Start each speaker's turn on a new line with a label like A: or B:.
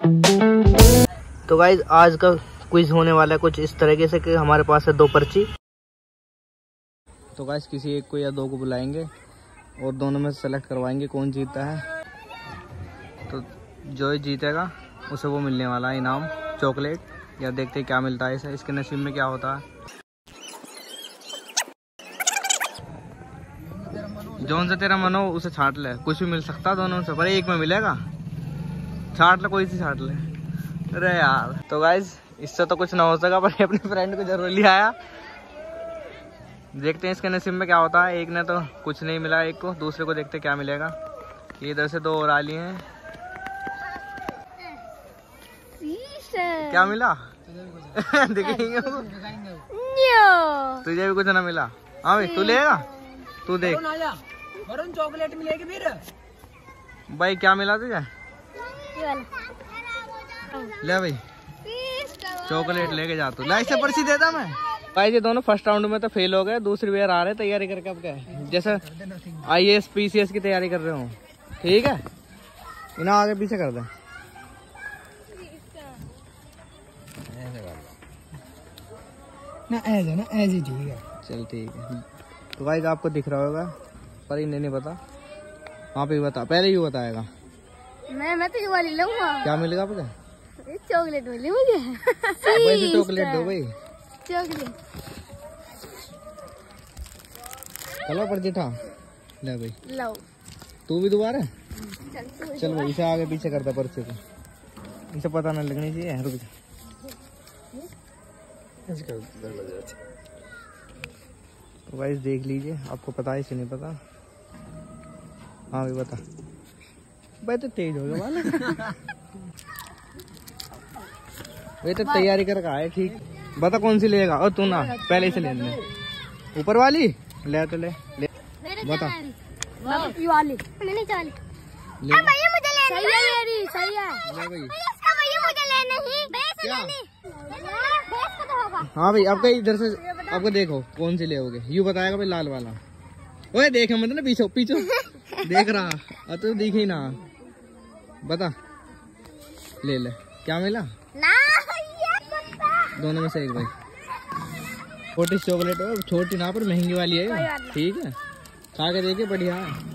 A: तो गाइस आज का क्विज होने वाला है कुछ इस तरीके से कि हमारे पास है 2 पर्ची। तो गाइस किसी एक को या 2 को बुलाएंगे और दोनों में सेलेक्ट करवाएंगे कौन जीतता है। तो जो जीतेगा उसे वो मिलने वाला है इनाम, चॉकलेट, या देखते हैं क्या मिलता है इसे, इसके नसीब में क्या होता है। जोन से तेरा मन हो उसे छाट ले, कुछ भी मिल सकता है दोनों से, पर एक में मिलेगा। छाट ले, कोई सी छाट ले। अरे यार, तो गाइस इससे तो कुछ ना हो सका, पर अपने फ्रेंड को जरूर ले आया। देखते हैं इसके नसीब में क्या होता है। एक ने तो कुछ नहीं मिला, एक को, दूसरे को देखते क्या मिलेगा। इधर से 2 और आ लिए हैं। क्या मिला? दिखेंगे तुझे भी कुछ ना मिला। हाँ भाई तू लेगा, तू देख।
B: चॉकलेट मिलेगी फिर
A: भाई, क्या मिला तुझे? ले भाई चॉकलेट लेके जा तू। लाइक से पर्ची देता मैं। भाई ये दोनों फर्स्ट राउंड में तो फेल हो गए, दूसरी बार आ रहे तैयारी करके। अब क्या है, जैसे IAS PCS की तैयारी कर रहे हो, ठीक है? इन्हें आगे पीछे कर दे।
B: ना ऐसे ना ऐसे ठीक है।
A: चल ठीक है। तो भाई आपको दिख रहा होगा, पर इन्हें नहीं पता। वहाँ पे बता, पहले ही बताएगा।
C: मैं तो ये वाली लूंगा।
A: क्या मिलेगा मुझे?
C: चॉकलेट मिली मुझे।
A: वैसे चॉकलेट दो भाई।
C: चॉकलेट
A: चलो पर जिठा ले भाई।
C: लो
A: तू भी दोबारा चल भाई, इसे आगे पीछे करता पर्चे को, इसे पता ना लगनी चाहिए। रुक जा। तो भाई देख लीजिए, आपको पता है, इसे नहीं पता। हाँ भाई बता भाई, तो तेज हो गया वाला। भाई तो तैयारी कर रखा है, ठीक। बता कौन सी लेगा। और तू ना पहले से ले ले, ऊपर वाली ले तो ले बता।
C: वाली मैंने चाली ले। अब भैया मुझे लेनी है। सही है मेरी, सही है।
A: ले भाई
C: इसका भैया मुझे लेना ही। बेस लेनी। बेस का तो होगा।
A: हाँ भाई, अब इधर से आपको देखो कौन सी लेओगे। यू बताएगा भाई लाल वाला। ओए देखे मत ना, पीछे पीछे देख रहा। अब तो दिख ही ना। बता ले ले, क्या मिला?
C: ना ये पता।
A: दोनों में से एक भाई। छोटी चॉकलेट हो, छोटी ना पर महंगी वाली है, ठीक है? खा के देखिए, बढ़िया है।